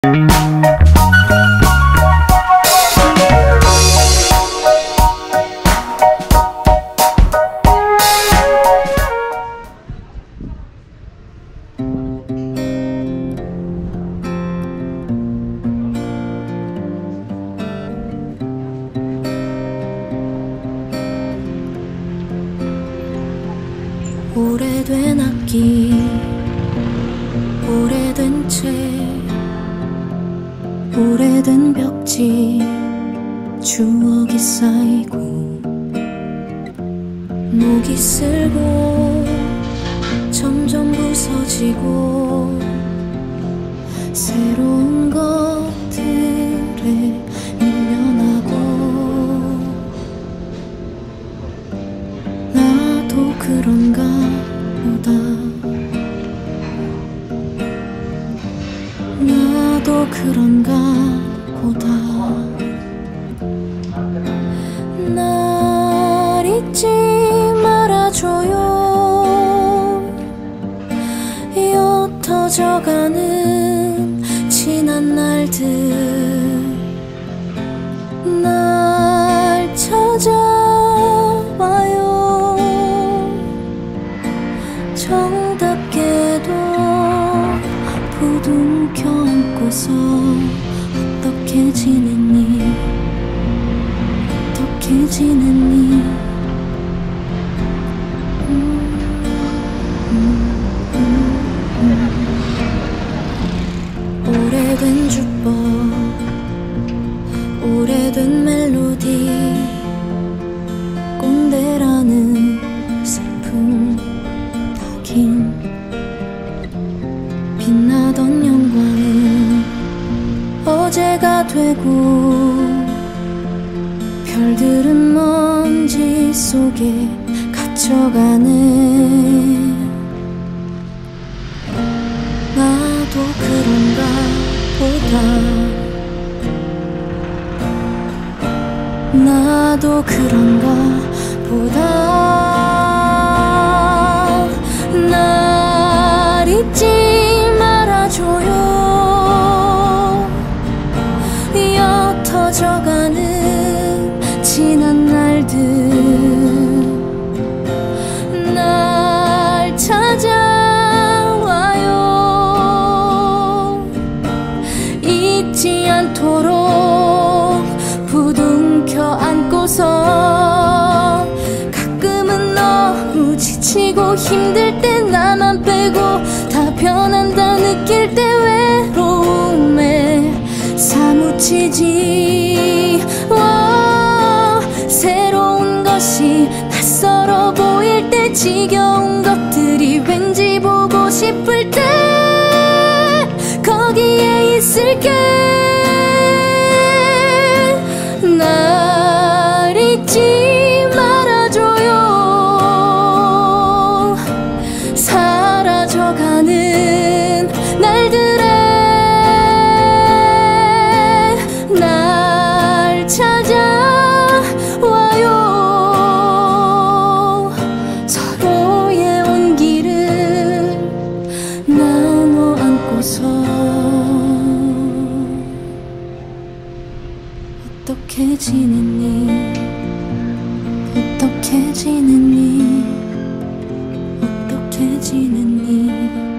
오래된 악기, 오래된 책, 오래된 벽지, 추억이 쌓이고 목이 쓸고 점점 부서지고 새로운 것들에 밀려나고 나도 그런가 보다, 나도 그런가 보다. 날 잊지 말아줘요. 옅어져가는 지난 날들 날 찾아와요. 정답게도 부둥켜 안고서 어떻게 지냈니, 어떻게 지냈니. 오래된 주법, 오래된 멜로디, 꼰대라는 슬픔 긴 빛나던 영광은 어제가 되고 별들은 먼지 속에 갇혀가네. 나도 그런가 보다, 나도 그런가 보다. 날 잊지 말아줘요. 옅어져가는 지난 날들 날 찾아와요. 잊지 않도록 부둥켜 안고서 가끔은 너무 지치고 힘들 때 나만 빼고 다 변한다 느낄 때 외로움에 사무치지. 새로운 것이 낯설어 보일 때 지겨운 것들이 왠지 보고 싶을 때 거기에 있을게. 날 잊지 말아줘요. 사라져가는 날들에 날 찾아와요. 서로의 온기를 나눠 안고서 어떻게 지냈니, 어떻게 지냈니, 어떻게 지냈니.